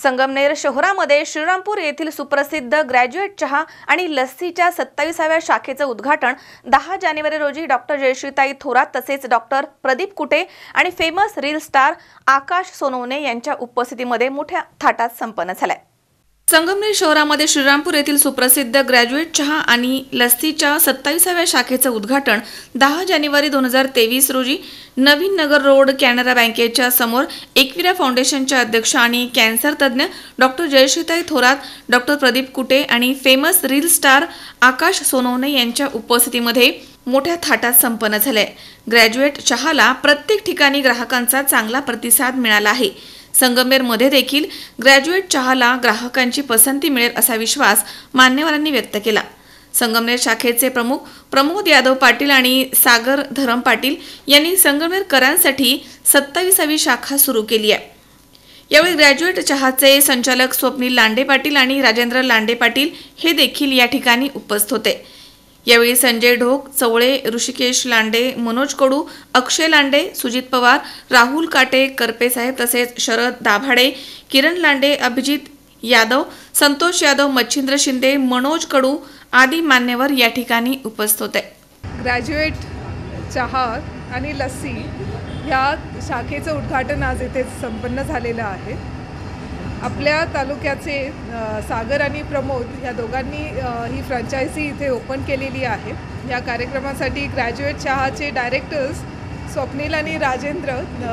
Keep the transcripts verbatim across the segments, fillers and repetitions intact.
संगमनेर शहरामध्ये श्रीरामपूर येथील सुप्रसिद्ध ग्रॅज्युएट चहा आणि लस्सीच्या सत्ताविसाव्या शाखेचं उद्घाटन दहा जानेवारी रोजी डॉक्टर जयश्रीताई थोरात तसेच डॉक्टर प्रदीप कुटे आणि famous reel star Akash Sonawane यांच्या उपस्थितीमध्ये मोठ्या थाटात संपन्न झालंय। संगमनेर शहरामध्ये श्रीरामपूर येथील सुप्रसिद्ध ग्रॅज्युएट चहा आणि लस्सीच्या सत्ताविसाव्या शाखेचं उद्घाटन दहा जानेवारी दोन हजार तेवीस रोजी नवीन नगर रोड कॅनरा बँकेच्या समोर एकविरा फाउंडेशनच्या अध्यक्ष आणि कॅन्सर तज्ज्ञ डॉक्टर जयश्रीताई थोरात, डॉक्टर प्रदीप कुटे आणि famous reel star Akash Sonawane यांच्या उपस्थितीमध्ये मोठ्या थाटात संपन्न झाले। ग्रॅज्युएट चहाला प्रत्येक ठिकाणी ग्राहकांचा चांगला प्रतिसाद मिळाला आहे। संगमनेर मध्ये देखील ग्रॅज्युएट चहाला ग्राहकांची पसंती मिळेल असा विश्वास मान्यवरांनी व्यक्त केला। संगमनेर शाखेचे प्रमुख प्रमोद यादव पाटील आणि सागर धरम पाटील यांनी संगमनेरकरांसाठी सत्ताविसावी शाखा सुरू केली आहे। यावेळी ग्रॅज्युएट चहाचे संचालक स्वप्नील लांडे पाटील आणि राजेंद्र लांडे पाटील हे देखील या ठिकाणी उपस्थित होते। यावेळी संजय ढोक, चवळे, ऋषिकेश लांडे, मनोज कडू, अक्षय लांडे, सुजित पवार, राहुल काटे, करपे साहेब तसेच शरद दाभाडे, किरण लांडे, अभिजित यादव, संतोष यादव, मच्छिंद्र शिंदे, मनोज कडू आदी मान्यवर या ठिकाणी उपस्थित होते। ग्रॅज्युएट चहा आणि लस्सी या शाखेचं उद्घाटन आज इथे संपन्न झालेलं आहे। आपल्या तालुक्याचे सागर आणि प्रमोद या दोघांनी ही फ्रँचायझी इथे ओपन केलेली आहे। या कार्यक्रमासाठी ग्रॅज्युएट चहाचे डायरेक्टर्स स्वप्नील आणि राजेंद्र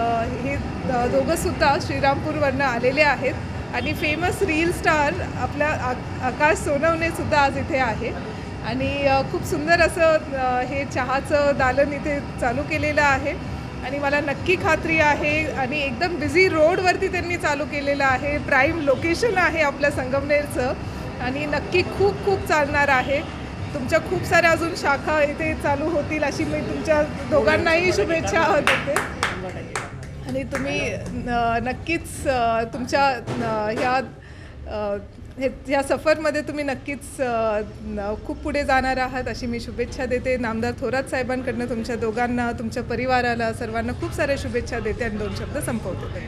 हे दोघंसुद्धा श्रीरामपूरवरनं आलेले आहेत आणि फेमस रील स्टार आपल्या आकाश सोनवणेसुद्धा आज इथे आहे आणि खूप सुंदर असं हे चहाचं दालन इथे चालू केलेलं आहे आणि मला नक्की खात्री आहे आणि एकदम बिझी रोडवरती त्यांनी चालू केलेलं आहे। प्राईम लोकेशन आहे आपल्या संगमनेरचं आणि नक्की खूप खूप चालणार आहे। तुमच्या खूप साऱ्या अजून शाखा इथे चालू होतील अशी मी तुमच्या दोघांनाही शुभेच्छा देते आणि तुम्ही नक्कीच तुमच्या ह्या हे या सफरमध्ये तुम्ही नक्कीच खूप पुढे जाणार आहात अशी मी शुभेच्छा देते। नामदार थोरात साहेबांकडनं तुमच्या दोघांना, तुमच्या परिवाराला सर्वांना खूप साऱ्या शुभेच्छा देते आणि दोन शब्द संपवते।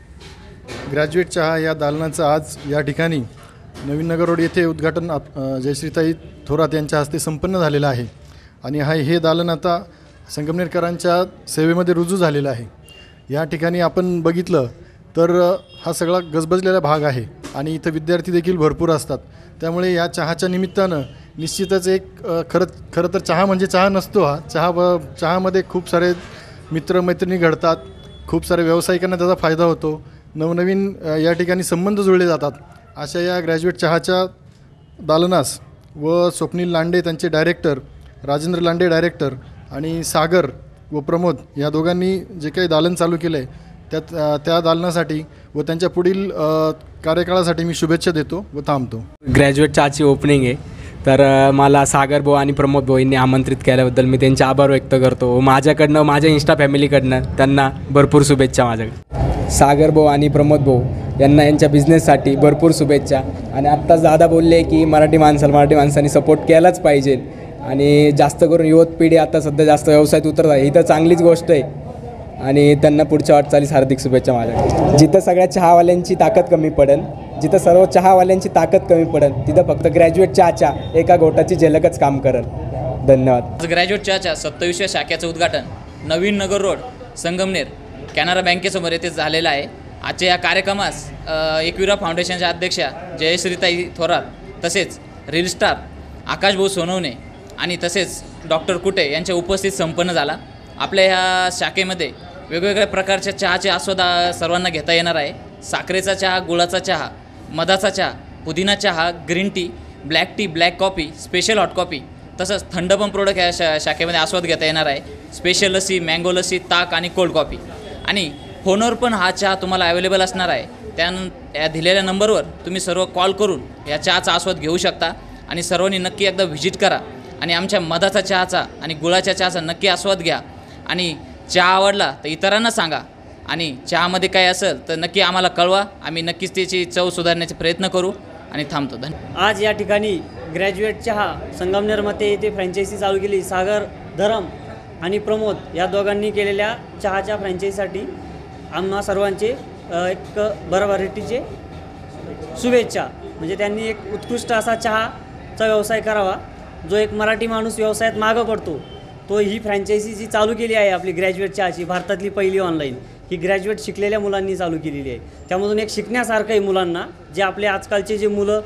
ग्रॅज्युएट चहा या दालनाचं आज या ठिकाणी नवीन नगर रोड येथे उद्घाटन जयश्रीताई थोरात यांच्या हस्ते संपन्न झालेलं आहे आणि हा हे दालन आता संगमनेरकरांच्या सेवेमध्ये रुजू झालेलं आहे। या ठिकाणी आपण बघितलं तर हा सगळा गजबजलेला भाग आहे आणि इथं विद्यार्थी देखील भरपूर असतात, त्यामुळे या चहाच्या निमित्तानं निश्चितच एक खरं खरं तर चहा म्हणजे चहा नसतो, हा चहा चहामध्ये खूप सारे मित्रमैत्रिणी घडतात, खूप सारे व्यावसायिकांना त्याचा फायदा होतो, नवनवीन या ठिकाणी संबंध जुळले जातात। अशा या ग्रॅज्युएट चहाच्या दालनास व स्वप्नील लांडे त्यांचे डायरेक्टर, राजेंद्र लांडे डायरेक्टर आणि सागर व प्रमोद या दोघांनी जे काही दालन चालू केलं आहे त्यात त्या दालनासाठी व त्यांच्या पुढील कार्यकाळासाठी मी शुभेच्छा देतो व थांबतो। ग्रॅज्युएट चहाची ओपनिंग आहे तर मला सागर भाऊ आणि प्रमोद भाऊ यांनी आमंत्रित केल्याबद्दल मी त्यांचे आभार व्यक्त करतो व माझ्याकडनं माझ्या इन्स्टा फॅमिलीकडनं त्यांना भरपूर शुभेच्छा। माझ्याकडे सागर भाऊ आणि प्रमोद भाऊ यांना यांच्या बिझनेससाठी भरपूर शुभेच्छा आणि आत्ताच दादा बोलले की मराठी माणसाला मराठी माणसांनी सपोर्ट केलाच पाहिजे आणि जास्त करून युवक पिढी आता सध्या जास्त व्यवसायात उतरत आहे, ही तर चांगलीच गोष्ट आहे आणि त्यांना पुढच्या वाटचालीस हार्दिक शुभेच्छा। माझ्या जिथं सगळ्या चहावाल्यांची ताकद कमी पडेल, जिथं सर्व चहावाल्यांची ताकद कमी पडेल तिथं फक्त ग्रॅज्युएट चहाच्या एका गोटाची झलकच काम करेल। धन्यवाद। ग्रॅज्युएट चहाच्या सत्ताविसाव्या शाखेचं उद्घाटन नवीन नगर रोड संगमनेर कॅनरा बँकेसमोर येथे झालेलं आहे। आजच्या या कार्यक्रमास एकविरा फाउंडेशनच्या अध्यक्षा जयश्रीताई थोरात तसेच रील स्टार आकाश भाऊ सोनवणे आणि तसेच डॉक्टर कुटे यांच्या उपस्थित संपन्न झाला। आपल्या ह्या शाखेमध्ये वेगवेगळ्या प्रकारच्या चहाचे आस्वाद सर्वांना घेता येणार आहे। साखरेचा चहा, गुळाचा चहा, मधाचा चहा, पुदिना चहा, green tea, black tea, black coffee, special hot coffee तसंच थंड पण प्रोडक्ट या शा शाखेमध्ये आस्वाद घेता येणार आहे। स्पेशल लस्सी, मँगो लस्सी, ताक आणि कोल्ड कॉफी आणि फोनवर पण हा चहा तुम्हाला अवेलेबल असणार आहे। त्यानंतर या दिलेल्या नंबरवर तुम्ही सर्व कॉल करून या चहाचा आस्वाद घेऊ शकता आणि सर्वांनी नक्की एकदा व्हिजिट करा आणि आमच्या मधाचा चहाचा आणि गुळाच्या चहाचा नक्की आस्वाद घ्या आणि चहा आवडला तर इतरांना सांगा आणि चहामध्ये काय असेल तर नक्की आम्हाला कळवा, आम्ही नक्कीच त्याची चव सुधारण्याचे प्रयत्न करू आणि थांबतो। धन्यवाद। आज या ठिकाणी ग्रॅज्युएट चहा संगमनेरमध्ये येथे फ्रँचायझी चालू केली। सागर धरम आणि प्रमोद या दोघांनी केलेल्या चहाच्या फ्रँचायझीसाठी आम्हा सर्वांचे एक बऱ्या व्हरायटीचे शुभेच्छा. म्हणजे त्यांनी एक उत्कृष्ट असा चहाचा व्यवसाय करावा, जो एक मराठी माणूस व्यवसायात मागं पडतो. तो ही फ्रँचायझी जी चालू केली आहे आपली ग्रॅज्युएट चहाची, भारतातली पहिली ऑनलाईन, ही ग्रॅज्युएट शिकलेल्या मुलांनी चालू केलेली आहे. त्यामधून एक शिकण्यासारखं आहे मुलांना, जे आपले आजकालचे जे मुलं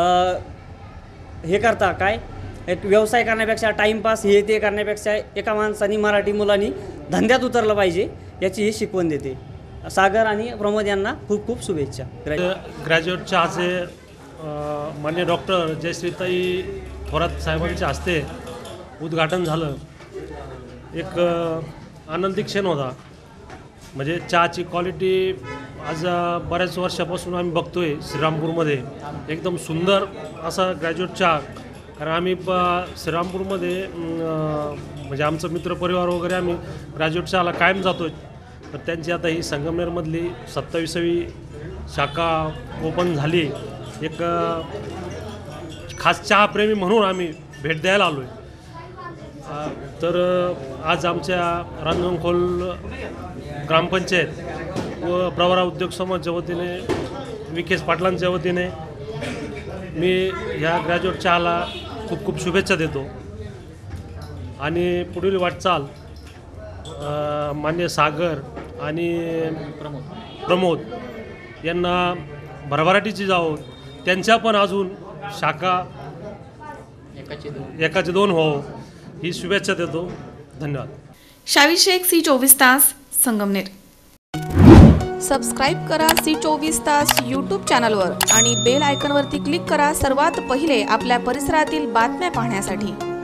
हे करता काय एक व्यवसाय करण्यापेक्षा टाईमपास हे ते करण्यापेक्षा एका माणसाने मराठी मुलांनी धंद्यात उतरलं पाहिजे याची ही शिकवण देते. सागर आणि प्रमोद यांना खूप खूप शुभेच्छा. ग्रॅज्युएट चहाचे मान्य डॉक्टर जयश्रीताई थोरात साहेबांच्या हस्ते उद्घाटन झालं. एक आनंदी क्षण होता. म्हणजे चहाची क्वालिटी आज बऱ्याच वर्षापासून आम्ही बघतो आहे श्रीरामपूरमध्ये एकदम सुंदर असा ग्रॅज्युएट चहा. कारण आम्ही प श्रीरामपूरमध्ये म्हणजे आमचं मित्रपरिवार वगैरे आम्ही ग्रॅज्युएट चहाला कायम जातो आहे. तर त्यांची आता ही संगमनेरमधली सत्ताविसावी शाखा ओपन झाली. एक खास चहाप्रेमी म्हणून आम्ही भेट द्यायला आलो आहे. तर आज आमच्या रांजणखोल ग्रामपंचायत व प्रवरा उद्योग समाजच्या वतीने विकेश पाटलांच्या वतीने मी ह्या ग्रॅज्युएट चहाला खूप खूप शुभेच्छा देतो. आणि पुढील वाटचाल मान्य सागर आणि प्रमोद प्रमोद यांना भरभराटीची जावो. त्यांच्या पण अजून शाखा एकाचे दोन हो ही शुभेच्छा देतो. धन्यवाद. शावी शेख, सी चोवीस तास, संगमनेर. सबस्क्राईब करा सी चोवीस तास यूट्यूब चॅनलवर आणि बेल आयकॉनवरती क्लिक करा सर्वात पहिले आपल्या परिसरातील बातम्या पाहण्यासाठी.